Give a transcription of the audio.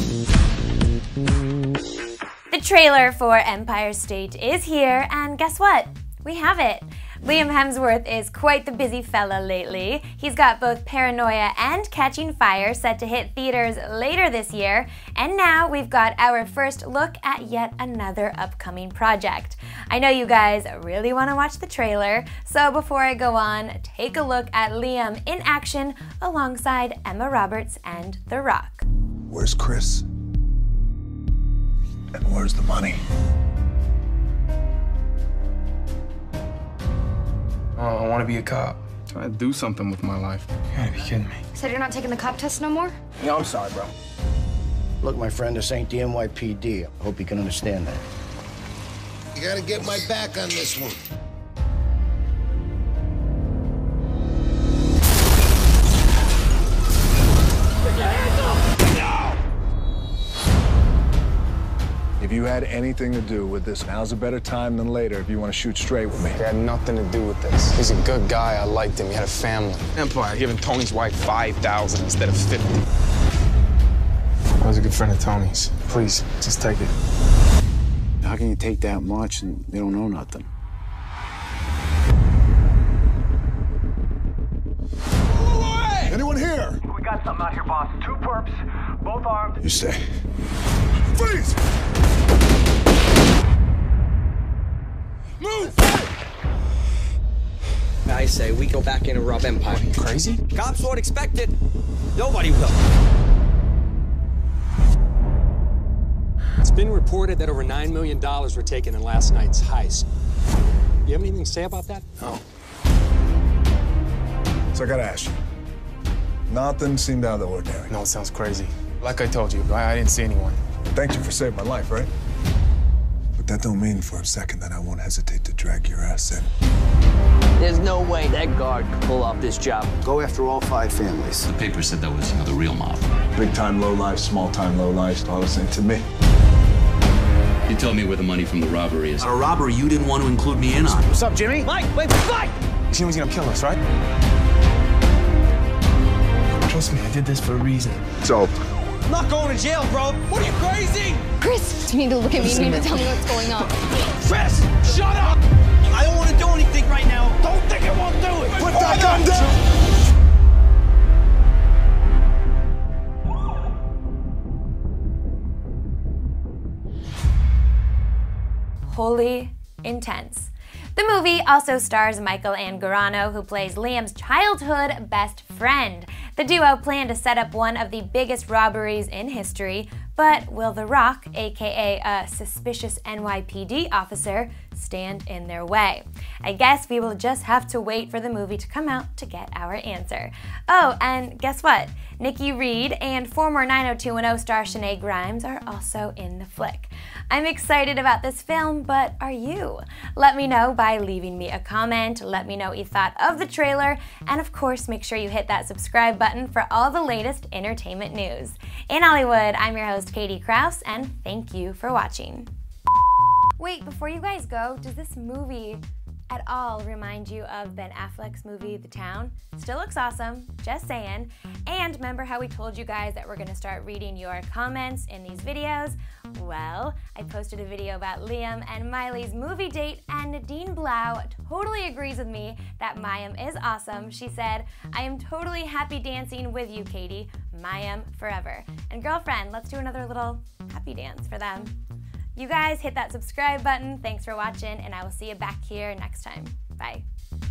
The trailer for Empire State is here, and guess what? We have it. Liam Hemsworth is quite the busy fella lately. He's got both Paranoia and Catching Fire set to hit theaters later this year, and now we've got our first look at yet another upcoming project. I know you guys really want to watch the trailer, so before I go on, take a look at Liam in action alongside Emma Roberts and The Rock. Where's Chris? And where's the money? I want to be a cop. Trying to do something with my life. You gotta be kidding me. So you're not taking the cop test no more? Yeah, I'm sorry, bro. Look, my friend, this ain't the NYPD. I hope you can understand that. You gotta get my back on this one. If you had anything to do with this, now's a better time than later if you want to shoot straight with me. He had nothing to do with this. He's a good guy. I liked him. He had a family. Empire giving Tony's wife $5,000 instead of $50. I was a good friend of Tony's. Please, just take it. How can you take that much and you don't know nothing? Anyone here? We got something out here, boss. 2 perps, both armed. You stay. Freeze! Move! I say we go back in and rob Empire. Are you crazy? Cops won't expect it. Nobody will. It's been reported that over $9 million were taken in last night's heist. You have anything to say about that? No. So I gotta ask you. Nothing seemed out of the ordinary. No, it sounds crazy. Like I told you, I didn't see anyone. Thank you for saving my life, right? But that don't mean for a second that I won't hesitate to drag your ass in. There's no way that guard could pull off this job. Go after all 5 families. The paper said that was, the real mob. Big time low life, small time low life, all the same to me. You told me where the money from the robbery is. A robbery you didn't want to include me in on. What's up, Jimmy? Mike, wait, fight! He was gonna kill us, right? Trust me, I did this for a reason. So, I'm not going to jail, bro. What are you, crazy? Chris, you need to look at me. You need to tell me what's going on. Chris, shut up! I don't want to do anything right now. Don't think I won't do it. put that gun down! Wholly intense. The movie also stars Michael Angarano, who plays Liam's childhood best friend. The duo plan to set up one of the biggest robberies in history, but will The Rock, aka a suspicious NYPD officer, stand in their way? I guess we will just have to wait for the movie to come out to get our answer. Oh, and guess what? Nikki Reed and former 90210 star Shenae Grimes are also in the flick. I'm excited about this film, but are you? Let me know by leaving me a comment, let me know what you thought of the trailer, and of course make sure you hit that subscribe button for all the latest entertainment news. In Hollywood, I'm your host Katie Krause, and thank you for watching. Wait, before you guys go, does this movie at all remind you of Ben Affleck's movie, The Town? Still looks awesome, just saying. And remember how we told you guys that we're gonna start reading your comments in these videos? Well, I posted a video about Liam and Miley's movie date, and Nadine Blau totally agrees with me that Mayim is awesome. She said, "I am totally happy dancing with you, Katie. Mayim forever." And girlfriend, let's do another little happy dance for them. You guys hit that subscribe button. Thanks for watching, and I will see you back here next time. Bye.